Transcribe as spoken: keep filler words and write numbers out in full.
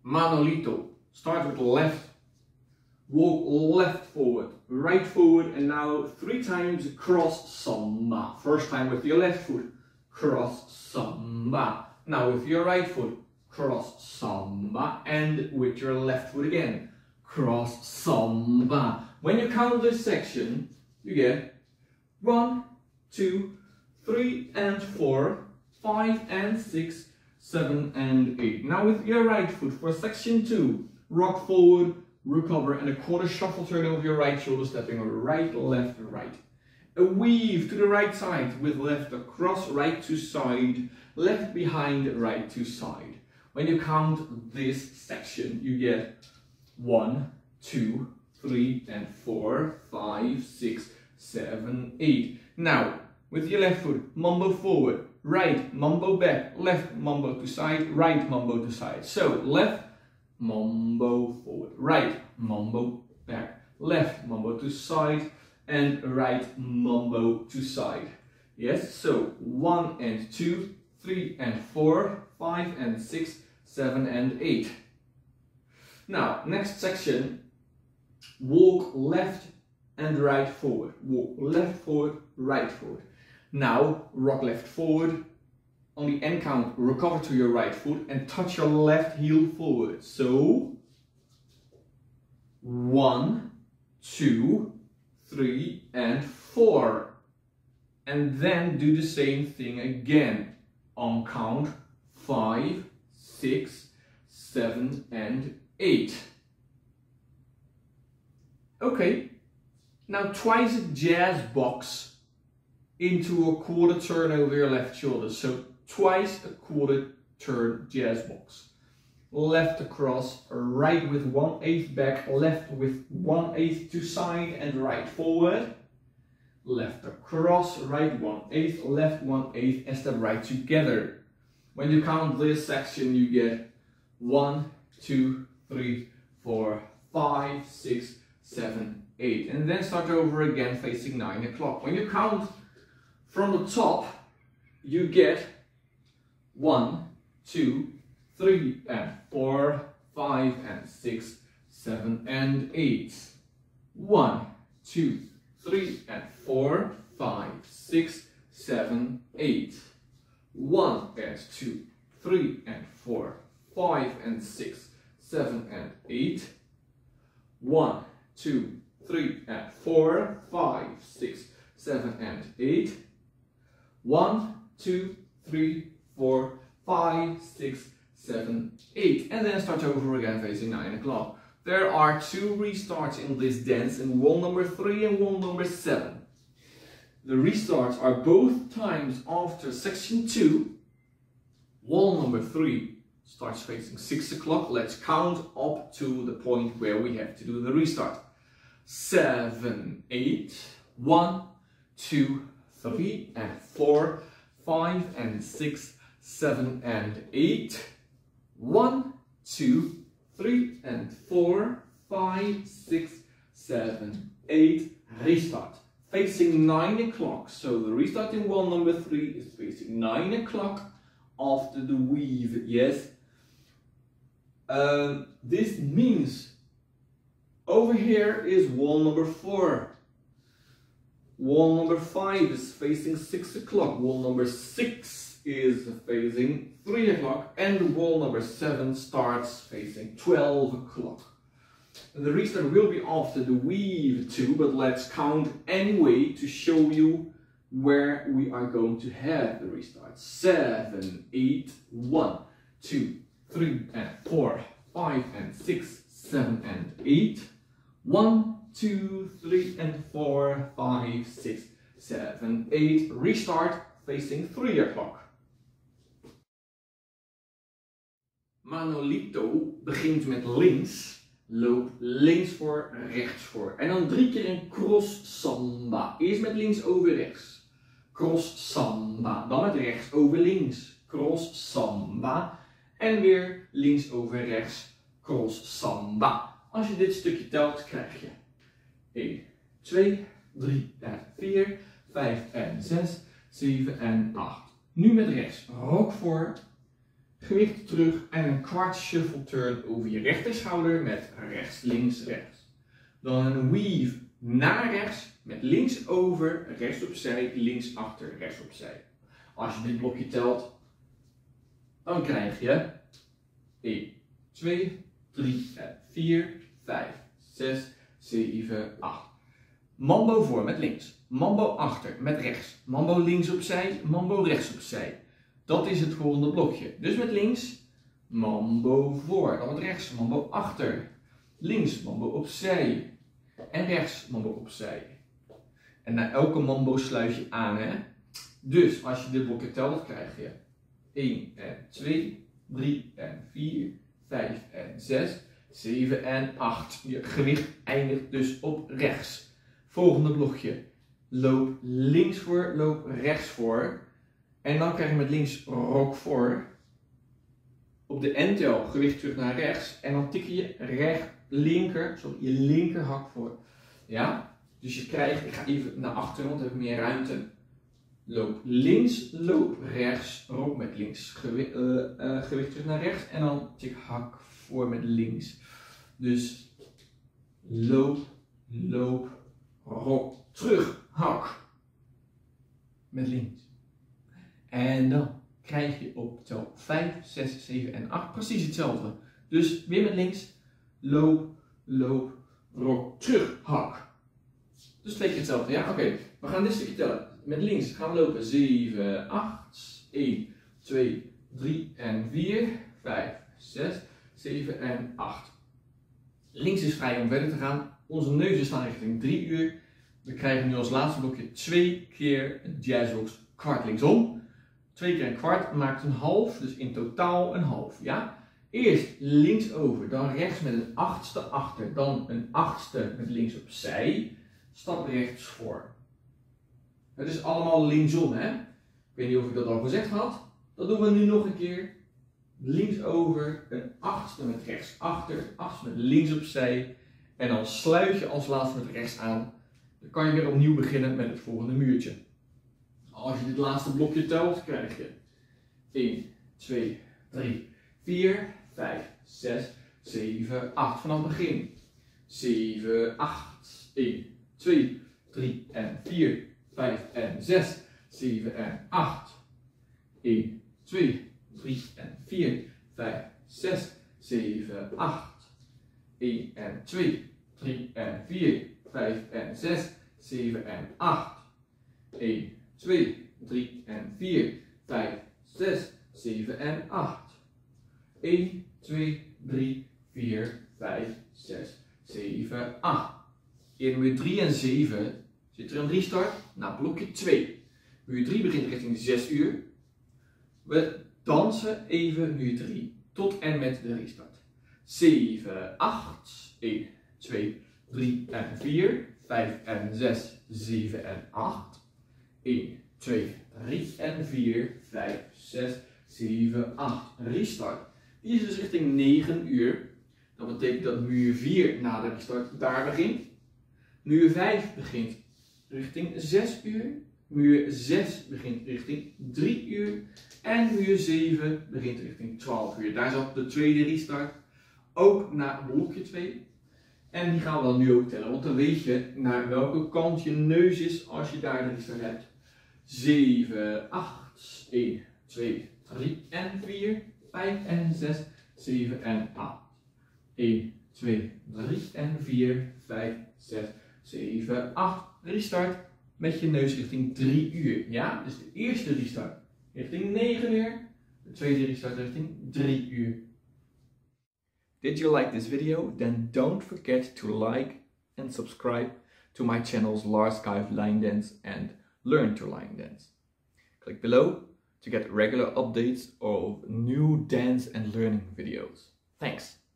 Manolito. Start with left. Walk left forward, right forward, and now three times cross samba. First time with your left foot, cross samba. Now with your right foot, cross samba, and with your left foot again, cross samba. When you count this section, you get one, two, three and four, five and six, seven and eight. Now with your right foot for section two, rock forward, recover, and a quarter shuffle turn over your right shoulder, stepping over right, left, right. A weave to the right side with left across, right to side, left behind, right to side. When you count this section, you get one, two, three, and four, five, six, seven, eight. Now, with your left foot, mambo forward, right, mambo back, left, mambo to side, right, mambo to side. So, left, mambo forward, right, mambo back, left, mambo to side, and right, mambo to side. Yes, so one and two, three and four, five and six, seven and eight. Now, next section, walk left and right forward. Walk left forward, right forward. Now, rock left forward. On the end count, recover to your right foot and touch your left heel forward. So, one, two, three, and four. And then do the same thing again. On count, five, six, seven, and eight. Okay, now twice a jazz box into a quarter turn over your left shoulder. So twice a quarter turn jazz box. Left across, right with one eighth back, left with one eighth to side and right forward. Left across, right one eighth, left one eighth, and step right together. When you count this section, you get one, two, three, four, five, six, seven, eight. And then start over again facing nine o'clock. When you count from the top, you get one, two, three, and four, five, and six, seven, and eight. One, two, three, and four, five, six, seven, eight. One and two, three, and four, five, and six, seven, and eight. One, two, three, and four, five, six, seven, and eight. One, two, three, four, five, six, seven, eight. And then start over again facing nine o'clock. There are two restarts in this dance, and wall number three and wall number seven. The restarts are both times after section two. Wall number three starts facing six o'clock. Let's count up to the point where we have to do the restart. Seven, eight, one, two, three, and four, five, and six, seven, and eight. One, two, three, and four, five, six, seven, eight. Restart. Facing nine o'clock. So the restart in wall number three is facing nine o'clock after the weave. Yes. Um, this means over here is wall number four. Wall number five is facing six o'clock. Wall number six is facing three o'clock. And wall number seven starts facing twelve o'clock. And the restart will be after the weave too, but let's count anyway to show you where we are going to have the restart. Seven, eight, one, two, three, and four, five, and six, seven, and eight. One, two, three, and four, five, six, seven, eight. Restart facing three o'clock. Manolito begint met links. Loop links voor, rechts voor. En dan drie keer een cross samba. Eerst met links over rechts. Cross samba. Dan met rechts over links. Cross samba. En weer links over rechts. Cross samba. Als je dit stukje telt, krijg je één, twee, drie en vier, vijf en zes, zeven en acht. Nu met rechts. Rook voor. gewicht terug en een kwart shuffle turn over je rechterschouder met rechts, links, rechts. Dan een weave naar rechts met links over, rechts opzij, links achter, rechts opzij. Als je dit blokje telt, dan krijg je één, twee, drie, vier, vijf, zes, zeven, acht. Mambo voor met links, mambo achter met rechts, mambo links opzij, mambo rechts opzij. Dat is het volgende blokje. Dus met links, mambo voor, dan met rechts, mambo achter, links, mambo opzij en rechts, mambo opzij. En na elke mambo sluit je aan, hè. Dus als je dit blokje telt, krijg je één en twee, drie en vier, vijf en zes, zeven en acht. Je gewicht eindigt dus op rechts. Volgende blokje. Loop links voor, loop rechts voor. En dan krijg je met links rok voor. Op de entel gewicht terug naar rechts. En dan tik je recht, linker, sorry, je linker hak voor. Ja? Dus je krijgt, ik ga even naar achteren, want dan heb ik meer ruimte. Loop links, loop rechts, rok met links, gewicht, uh, uh, gewicht terug naar rechts. En dan tik hak voor met links. Dus loop, loop, rok, terug, hak met links. En dan krijg je op tel vijf, zes, zeven en acht precies hetzelfde. Dus weer met links, loop, loop, rok, terug, hak. Dus twee keer hetzelfde, ja? Oké, okay. We gaan dit stukje tellen. Met links gaan we lopen zeven, acht, één, twee, drie en vier, vijf, zes, zeven en acht. Links is vrij om verder te gaan. Onze neuzen staan richting drie uur. We krijgen nu als laatste blokje twee keer een jazzbox kwart linksom. Twee keer een kwart maakt een half, dus in totaal een half. Ja? Eerst links over, dan rechts met een achtste achter, dan een achtste met links opzij. Stap rechts voor. Het is allemaal linksom, hè? Ik weet niet of ik dat al gezegd had. Dat doen we nu nog een keer. Links over, een achtste met rechts achter, achtste met links opzij. En dan sluit je als laatste met rechts aan. Dan kan je weer opnieuw beginnen met het volgende muurtje. Als je dit laatste blokje telt, krijg je één, twee, drie, vier, vijf, zes, zeven, acht. Vanaf het begin. zeven, acht, één, twee, drie en vier, vijf en zes, zeven en acht. één, twee, drie en vier, vijf, zes, zeven, acht. één en twee, drie en vier, vijf en zes, zeven en acht. één, twee, drie en vier, vijf, zes, zeven en acht. één, twee, drie, vier, vijf, zes, zeven, acht. In muur drie en zeven zit er een restart naar blokje twee. Muur drie begint richting zes uur. We dansen even muur drie tot en met de restart. zeven, acht, één, twee, drie en vier, vijf en zes, zeven en acht. één, twee, drie en vier, vijf, zes, zeven, acht. Restart. Die is dus richting negen uur. Dat betekent dat muur vier na de restart daar begint. Muur vijf begint richting zes uur. Muur zes begint richting drie uur. En muur zeven begint richting twaalf uur. Daar zat de tweede restart ook naar blokje twee. En die gaan we dan nu ook tellen. Want dan weet je naar welke kant je neus is als je daar de restart hebt. zeven, acht, één, twee, drie en vier, vijf en zes, zeven en acht. één, twee, drie en vier, vijf, zes, zeven, acht. Restart met je neus richting drie uur. Ja, dus de eerste restart richting negen uur. De tweede restart richting drie uur. Did you like this video? Then don't forget to like and subscribe to my channels Lars Kuijf Line Dance and Learn to Line Dance. Click below to get regular updates of new dance and learning videos. Thanks!